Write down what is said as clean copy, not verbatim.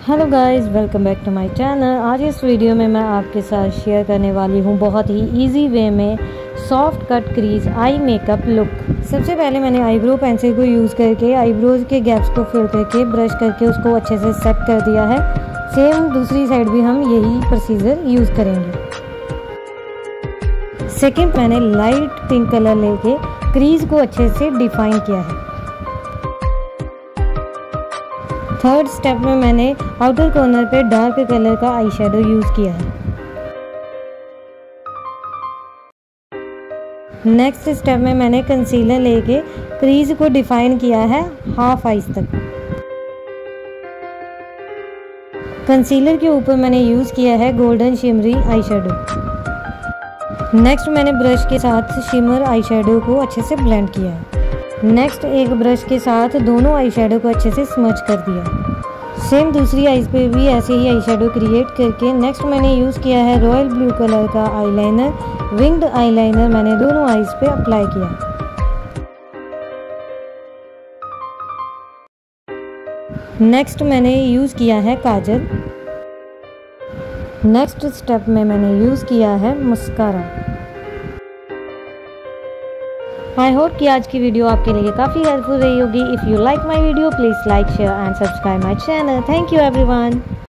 Hello guys, welcome back to my channel. आज इस video में मैं आपके साथ शेयर करने वाली हूँ बहुत ही इजी वे में soft cut crease eye makeup look. सबसे पहले मैंने आईब्रो पेंसिल को यूज़ करके आईब्रोज के गैप्स को फिल करके ब्रश करके उसको अच्छे से सेट कर दिया है। सेम दूसरी साइड भी हम यही प्रोसीजर यूज़ करेंगे। सेकेंड, मैंने लाइट पिंक कलर लेके क्रीज को अच्छे से डिफाइन किया है। थर्ड स्टेप में मैंने आउटर कॉर्नर पे डार्क कलर का आई शेडो यूज़ किया है। नेक्स्ट स्टेप में मैंने कंसीलर लेके क्रीज को डिफाइन किया है हाफ आईज तक। कंसीलर के ऊपर मैंने यूज़ किया है golden shimmery eye shadow. Next मैंने ब्रश के साथ शिमर आई शेडो को अच्छे से ब्लेंड किया है। नेक्स्ट एक ब्रश के साथ दोनों आई शेडो को अच्छे से स्मच कर दिया। सेम दूसरी आईज पे भी ऐसे ही आई शेडो क्रिएट करके नेक्स्ट मैंने यूज़ किया है रॉयल ब्लू कलर का आईलाइनर। विंग्ड आईलाइनर मैंने दोनों आईज पे अप्लाई किया। नेक्स्ट मैंने यूज़ किया है काजल। नेक्स्ट स्टेप में मैंने यूज़ किया है मस्कारा। आई होप कि आज की वीडियो आपके लिए काफ़ी हेल्पफुल रही होगी। If you like my video please like share and subscribe my channel. Thank you everyone.